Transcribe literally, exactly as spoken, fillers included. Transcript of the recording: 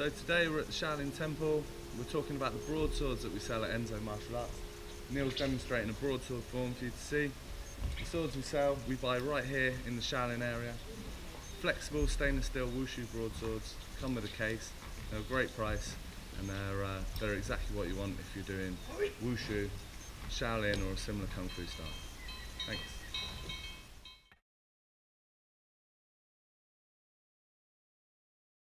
So today we're at the Shaolin Temple. We're talking about the broadswords that we sell at Enso Martial Arts. Neil's demonstrating a broadsword form for you to see. The swords we sell, we buy right here in the Shaolin area. Flexible stainless steel Wushu broadswords, come with a case. They're a great price, and they're, uh, they're exactly what you want if you're doing Wushu, Shaolin or a similar Kung Fu style. Thanks.